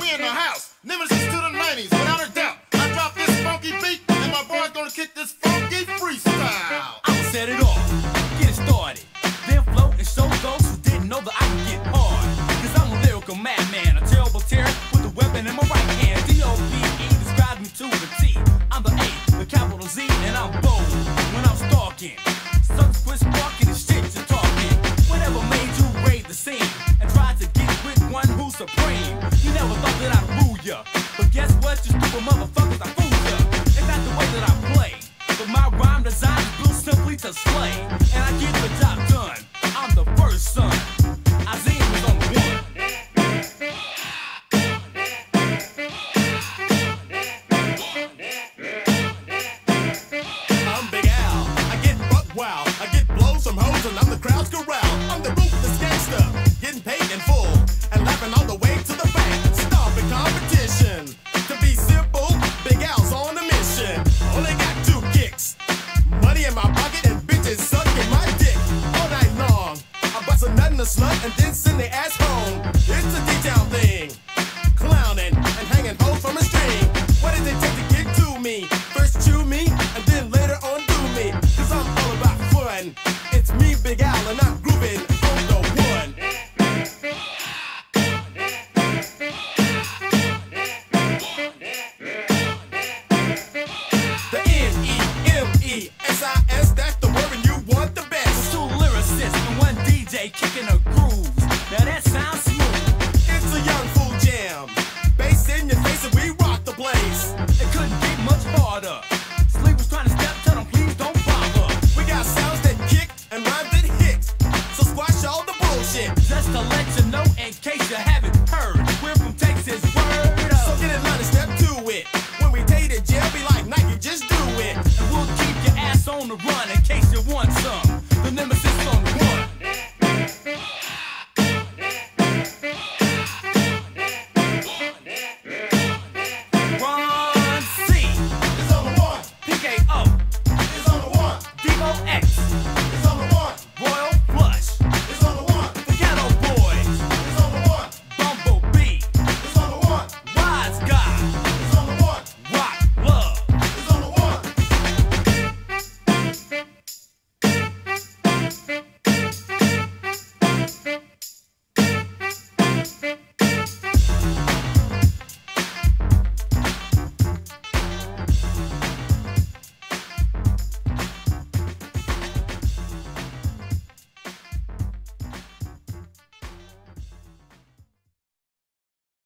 we in the house. Nemesis to the 90s, without a doubt. I drop this funky beat, and my boy's gonna kick this funky freestyle. I'ma set it off, get it started, then flow and show those who didn't know that I can get hard. Cause I'm a lyrical madman, a terrible terror with a weapon in my right hand. D.O.P.E. describes me to the T. I'm the A, the capital Z, and I'm bold when I'm stalking. Sucks quit sparking and shit you're talking. Whatever made you raid the scene and tried to get with one who's supreme. You never thought that I'd rule ya, but guess what, you stupid motherfuckers, I fooled ya. It's not the way that I play, but my rhyme design is built simply to slay. And I get the job done, I'm the first son. Azim is on the one. I'm Big Al, I get buck wild, I get blows from hoes and I'm the crowd's corral. I'm the ruthless gangster, getting paid in full and laughing all the way to the bank. Stopping competition, to be simple, Big Al's on a mission. Only got 2 kicks, money in my pocket and bitches sucking my dick all night long. I bust a nut in a slut and then send the ass home. It's a D-town thing, clowning and hanging hoes from a string. What does it take to get to me? First chew me and then later on do me. Cause I'm all about fun. It's me, Big Al, and I'm grooving on the one. The N-E-M-E-S-I-S, that's the word and you want the best. 2 lyricists and 1 DJ kicking a groove. Now that sounds smooth. It's a young fool jam. Bass in your face and we rock the place. It couldn't get much harder. Sleep was trying to step, tell them please don't bother. We got sounds that kick and rhymes that hit. So squash all the bullshit. Just to let you know, in case you haven't heard, we're from Texas.